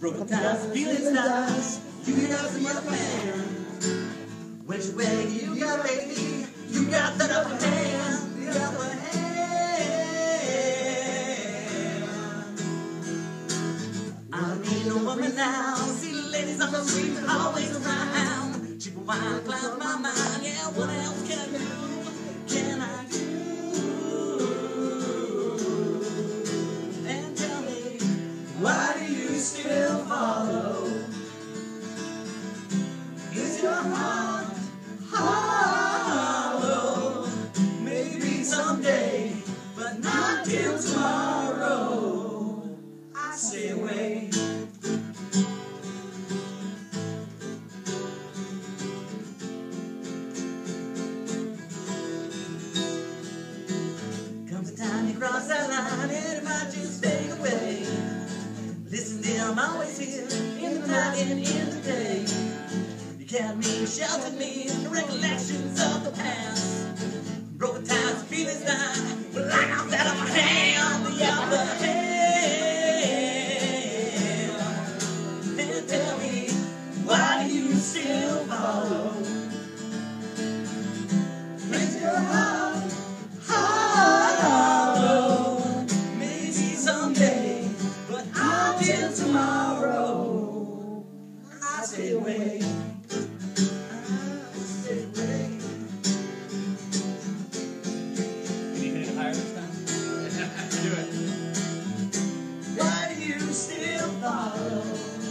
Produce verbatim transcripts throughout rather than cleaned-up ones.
Broken ties, feeling ties, you got some other man. Which way you got, baby? You got that upper hand, the upper hand. I don't need no woman now. See the ladies on the street always around. Cheap wine clouds my mind. Yeah, what else can I do? Can I do? And tell me, why do you still follow? Is your heart hollow? Maybe someday, but not till tomorrow. I stay away. Comes a time you cross that line and it might just stay away. Listen, dear, I'm always here in the night and in the day. You kept me, sheltered me, the recollections of the past. Broken ties, feelings die, but like I'm that upper hand, the upper hand. And tell me, why do you still follow? Is your heart hollow? Maybe someday, but not till tomorrow. I stay away. Why do you still follow?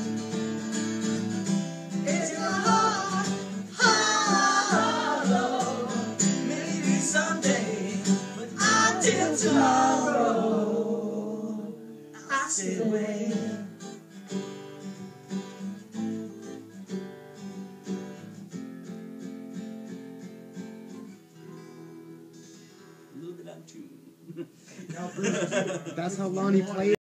Is your heart hollow? Maybe someday, but until tomorrow, I stay away. A little bit out of tune. That's how Lonnie played.